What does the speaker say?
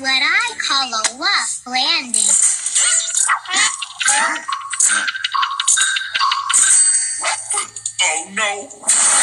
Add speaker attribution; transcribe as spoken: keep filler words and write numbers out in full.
Speaker 1: what I call a rough landing.
Speaker 2: Oh no!